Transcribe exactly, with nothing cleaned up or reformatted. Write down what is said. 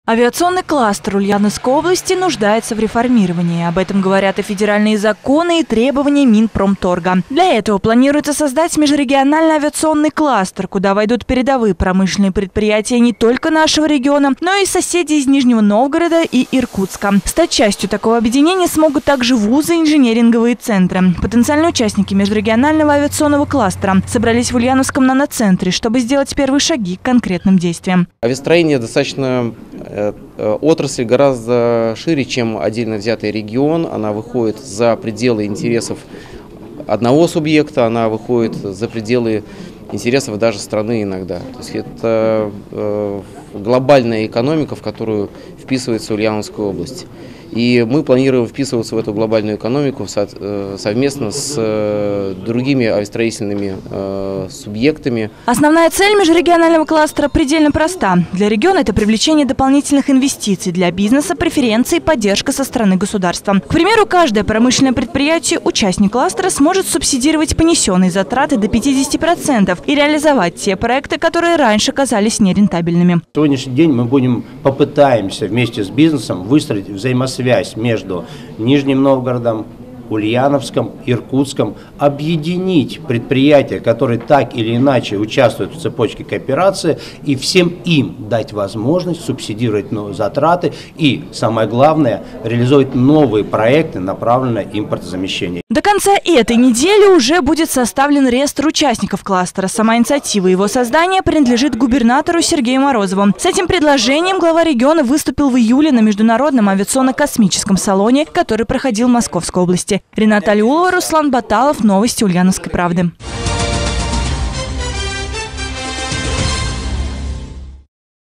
Авиационный кластер Ульяновской области нуждается в реформировании. Об этом говорят и федеральные законы, и требования Минпромторга. Для этого планируется создать межрегиональный авиационный кластер, куда войдут передовые промышленные предприятия не только нашего региона, но и соседей из Нижнего Новгорода и Иркутска. Стать частью такого объединения смогут также вузы и инженеринговые центры. Потенциальные участники межрегионального авиационного кластера собрались в Ульяновском наноцентре, чтобы сделать первые шаги к конкретным действиям. Авиастроение достаточно отрасль гораздо шире, чем отдельно взятый регион. Она выходит за пределы интересов одного субъекта, она выходит за пределы интересов даже страны иногда. То есть это глобальная экономика, в которую вписывается Ульяновская область. И мы планируем вписываться в эту глобальную экономику совместно с другими авиастроительными субъектами. Основная цель межрегионального кластера предельно проста. Для региона это привлечение дополнительных инвестиций, для бизнеса преференции и поддержка со стороны государства. К примеру, каждое промышленное предприятие, участник кластера, сможет субсидировать понесенные затраты до пятидесяти процентов и реализовать те проекты, которые раньше казались нерентабельными. В сегодняшний день мы будем попытаемся вместе с бизнесом выстроить взаимосвязь связь между Нижним Новгородом, Ульяновском, Иркутском, объединить предприятия, которые так или иначе участвуют в цепочке кооперации, и всем им дать возможность субсидировать новые затраты и, самое главное, реализовать новые проекты, направленные на импортозамещение. До конца этой недели уже будет составлен реестр участников кластера. Сама инициатива его создания принадлежит губернатору Сергею Морозову. С этим предложением глава региона выступил в июле на Международном авиационно-космическом салоне, который проходил в Московской области. Рената Алиулова, Руслан Баталов. Новости Ульяновской правды.